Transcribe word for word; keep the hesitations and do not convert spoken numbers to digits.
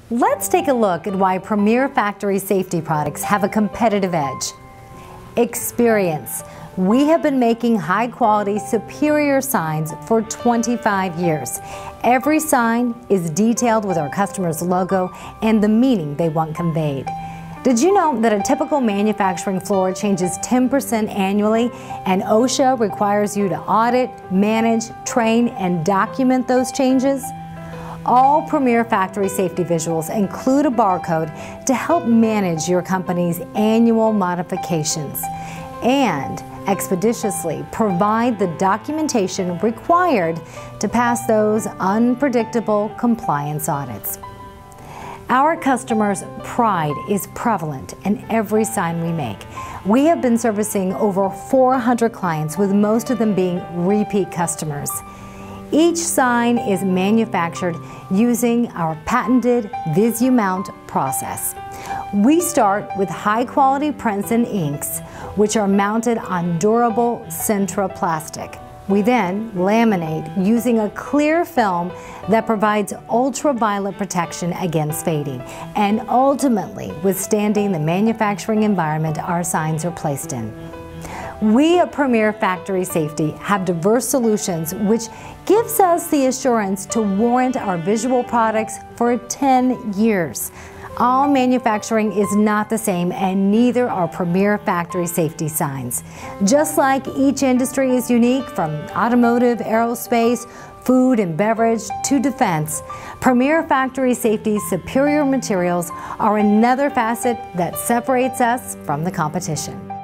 Let's take a look at why Premier Factory Safety products have a competitive edge. Experience. We have been making high-quality, superior signs for twenty-five years. Every sign is detailed with our customer's logo and the meaning they want conveyed. Did you know that a typical manufacturing floor changes ten percent annually, and OSHA requires you to audit, manage, train, and document those changes? All Premier Factory Safety visuals include a barcode to help manage your company's annual modifications and expeditiously provide the documentation required to pass those unpredictable compliance audits. Our customers' pride is prevalent in every sign we make. We have been servicing over four hundred clients, with most of them being repeat customers. Each sign is manufactured using our patented VisuMount process. We start with high-quality prints and inks, which are mounted on durable Sintra plastic. We then laminate using a clear film that provides ultraviolet protection against fading and ultimately withstanding the manufacturing environment our signs are placed in. We at Premier Factory Safety have diverse solutions, which gives us the assurance to warrant our visual products for ten years. All manufacturing is not the same, and neither are Premier Factory Safety signs. Just like each industry is unique, from automotive, aerospace, food and beverage to defense, Premier Factory Safety's superior materials are another facet that separates us from the competition.